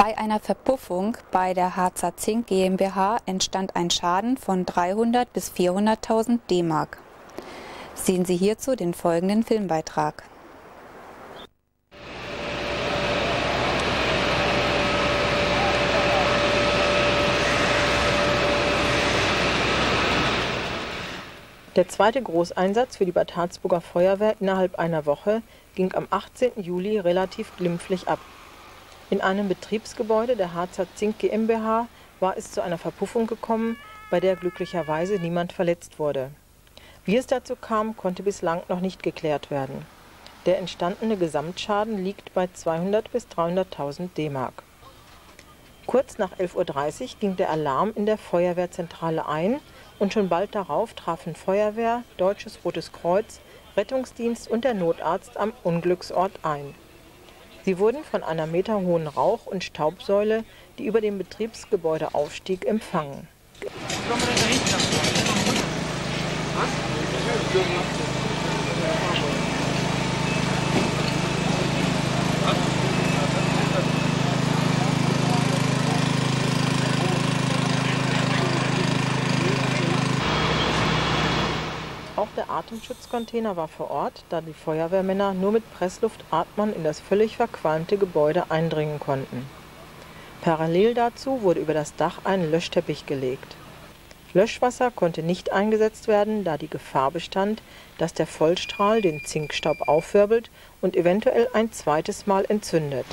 Bei einer Verpuffung bei der Harzer Zink GmbH entstand ein Schaden von 300.000 bis 400.000 D-Mark. Sehen Sie hierzu den folgenden Filmbeitrag. Der zweite Großeinsatz für die Bad Harzburger Feuerwehr innerhalb einer Woche ging am 18. Juli relativ glimpflich ab. In einem Betriebsgebäude der Harzer Zink GmbH war es zu einer Verpuffung gekommen, bei der glücklicherweise niemand verletzt wurde. Wie es dazu kam, konnte bislang noch nicht geklärt werden. Der entstandene Gesamtschaden liegt bei 200.000 bis 300.000 D-Mark. Kurz nach 11:30 Uhr ging der Alarm in der Feuerwehrzentrale ein und schon bald darauf trafen Feuerwehr, Deutsches Rotes Kreuz, Rettungsdienst und der Notarzt am Unglücksort ein. Sie wurden von einer meterhohen Rauch- und Staubsäule, die über dem Betriebsgebäude aufstieg, empfangen. Auch der Atemschutzcontainer war vor Ort, da die Feuerwehrmänner nur mit Pressluftatmern in das völlig verqualmte Gebäude eindringen konnten. Parallel dazu wurde über das Dach ein Löschteppich gelegt. Löschwasser konnte nicht eingesetzt werden, da die Gefahr bestand, dass der Vollstrahl den Zinkstaub aufwirbelt und eventuell ein zweites Mal entzündet.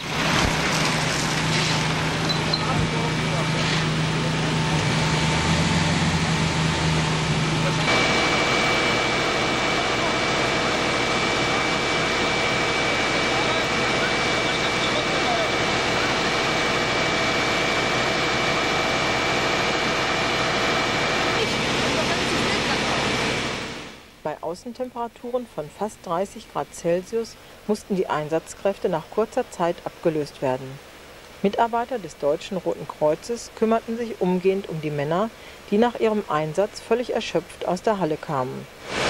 Bei Außentemperaturen von fast 30 Grad Celsius mussten die Einsatzkräfte nach kurzer Zeit abgelöst werden. Mitarbeiter des Deutschen Roten Kreuzes kümmerten sich umgehend um die Männer, die nach ihrem Einsatz völlig erschöpft aus der Halle kamen.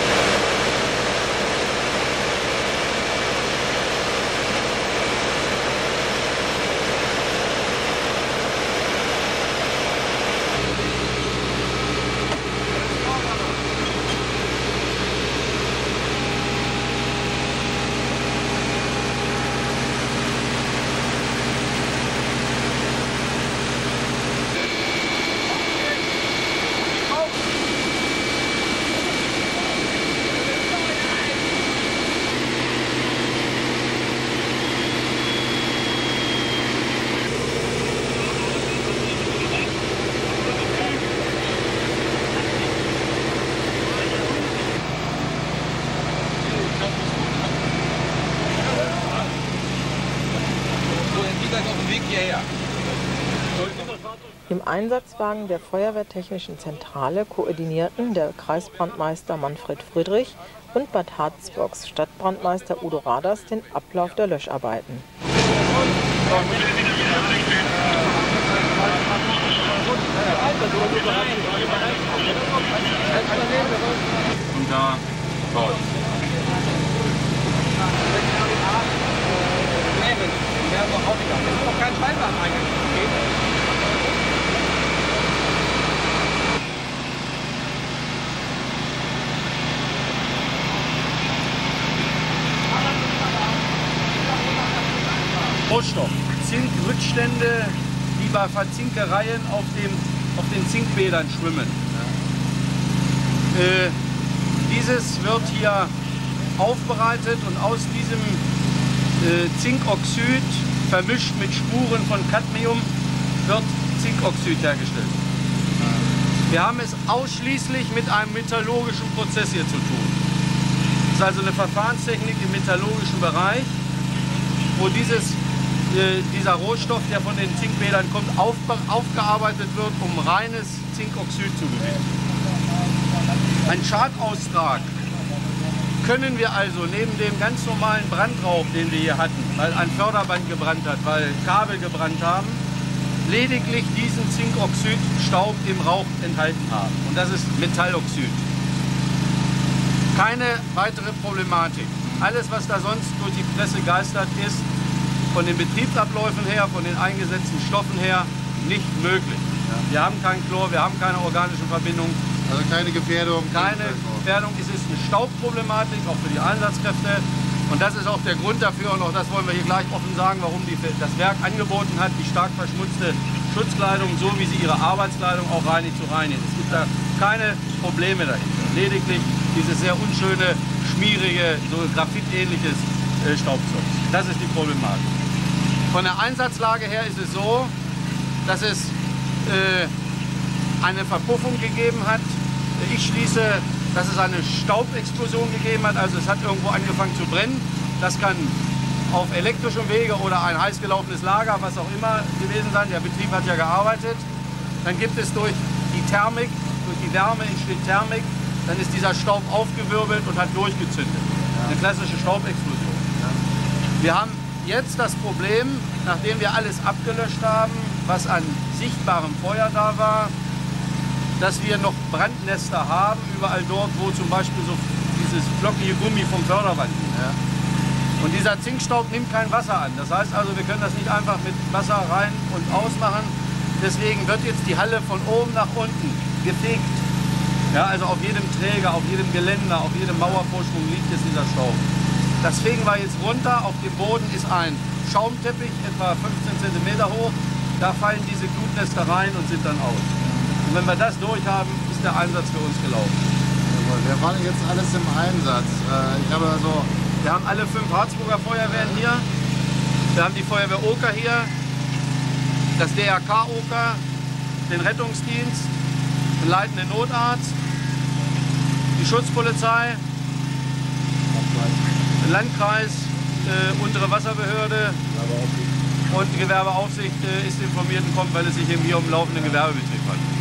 Im Einsatzwagen der Feuerwehrtechnischen Zentrale koordinierten der Kreisbrandmeister Manfred Friedrich und Bad Harzburgs Stadtbrandmeister Udo Raders den Ablauf der Löscharbeiten. Und da raus. Kein Scheinband eigentlich. Rohstoff. Zinkrückstände, die bei Verzinkereien auf den Zinkbädern schwimmen. Dieses wird hier aufbereitet und aus diesem Zinkoxid vermischt mit Spuren von Cadmium wird Zinkoxid hergestellt. Wir haben es ausschließlich mit einem metallurgischen Prozess hier zu tun. Das ist also eine Verfahrenstechnik im metallurgischen Bereich, wo dieser Rohstoff, der von den Zinkbädern kommt, aufgearbeitet wird, um reines Zinkoxid zu gewinnen. Ein Schadaustrag können wir also neben dem ganz normalen Brandraub, den wir hier hatten, weil ein Förderband gebrannt hat, weil Kabel gebrannt haben, lediglich diesen Zinkoxidstaub im Rauch enthalten haben. Und das ist Metalloxid. Keine weitere Problematik. Alles, was da sonst durch die Presse geistert, ist von den Betriebsabläufen her, von den eingesetzten Stoffen her nicht möglich. Ja. Wir haben kein Chlor, wir haben keine organischen Verbindungen. Also keine Gefährdung? Keine Gefährdung. Es ist eine Staubproblematik, auch für die Einsatzkräfte. Und das ist auch der Grund dafür, und auch das wollen wir hier gleich offen sagen, warum das Werk angeboten hat, die stark verschmutzte Schutzkleidung, so wie sie ihre Arbeitskleidung auch reinig zu reinigen. Es gibt da keine Probleme dahinter. Lediglich dieses sehr unschöne, schmierige, so graphitähnliches Staubzeug. Das ist die Problematik. Von der Einsatzlage her ist es so, dass es eine Verpuffung gegeben hat. Ich schließe, dass es eine Staubexplosion gegeben hat, also es hat irgendwo angefangen zu brennen. Das kann auf elektrischem Wege oder ein heiß gelaufenes Lager, was auch immer gewesen sein. Der Betrieb hat ja gearbeitet. Dann gibt es durch die Thermik, durch die Wärme entsteht Thermik, dann ist dieser Staub aufgewirbelt und hat durchgezündet. Eine klassische Staubexplosion. Wir haben jetzt das Problem, nachdem wir alles abgelöscht haben, was an sichtbarem Feuer da war, dass wir noch Brandnester haben, überall dort, wo zum Beispiel so dieses flockige Gummi vom Förderband liegt. Ja. Und dieser Zinkstaub nimmt kein Wasser an. Das heißt also, wir können das nicht einfach mit Wasser rein und ausmachen. Deswegen wird jetzt die Halle von oben nach unten gefegt. Ja, also auf jedem Träger, auf jedem Geländer, auf jedem Mauervorsprung liegt jetzt dieser Staub. Das fegen wir jetzt runter. Auf dem Boden ist ein Schaumteppich, etwa 15 cm hoch. Da fallen diese Glutnester rein und sind dann aus. Und wenn wir das durch haben, ist der Einsatz für uns gelaufen. Wir waren jetzt alles im Einsatz. Wir haben alle 5 Harzburger Feuerwehren hier. Wir haben die Feuerwehr Oker hier, das DRK Oker, den Rettungsdienst, den leitenden Notarzt, die Schutzpolizei, den Landkreis, untere Wasserbehörde und die Gewerbeaufsicht ist informiert und kommt, weil es sich eben hier um einen laufenden Gewerbebetrieb handelt.